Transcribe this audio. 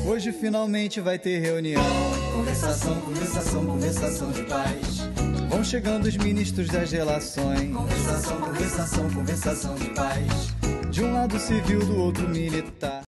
Hoje finalmente vai ter reunião. Conversação, conversação, conversação de paz. Vão chegando os ministros das relações. Conversação, conversação, conversação de paz. De um lado civil, do outro militar.